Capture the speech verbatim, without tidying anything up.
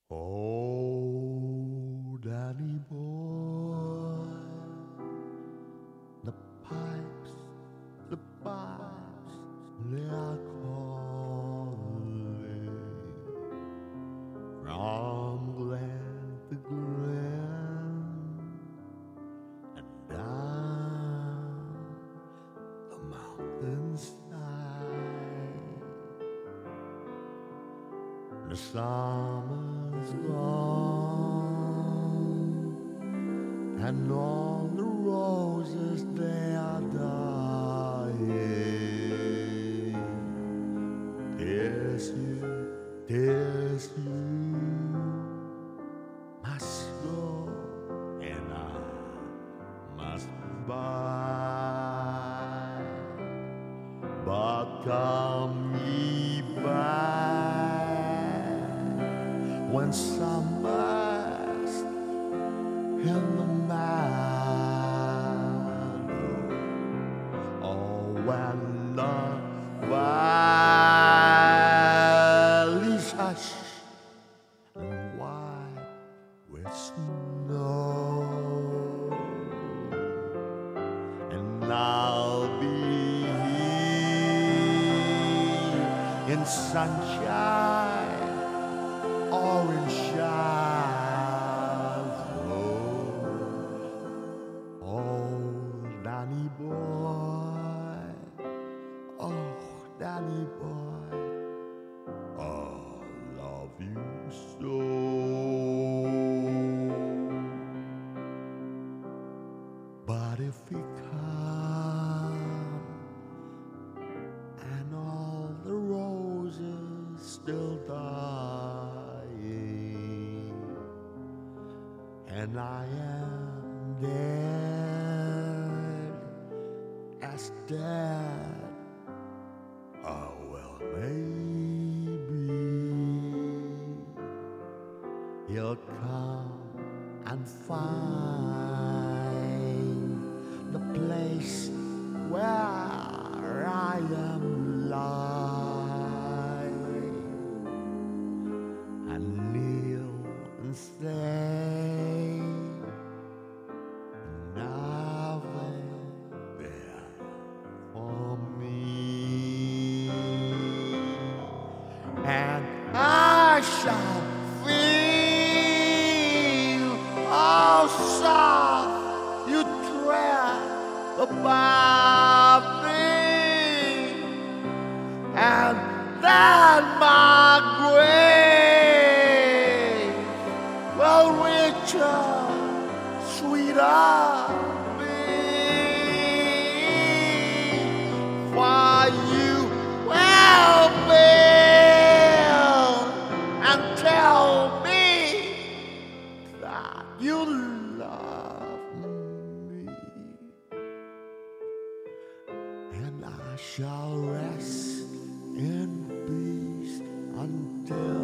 Oh, Danny boy, the pipes, the pipes, they are calling from glen to glen and down the mountainside. The summer's gone, and all the roses they are dying. Tis you, tis you must go, and I must buy. But come ye back when summer's in the meadow, or when the valleys hush and white with snow, and I'll be here in sunshine or in shadow. Oh, Danny boy, oh, Danny boy, I love you so. But if we come and all the roses still dying, and I am dead, as dead, oh well, maybe he'll come and find the place where I am lying, and kneel and say, nothing there for me, and I shall feel how soft you tread above me, and then my grave will richer, sweeter be, for you will build and tell me that you love me, and I shall rest in peace until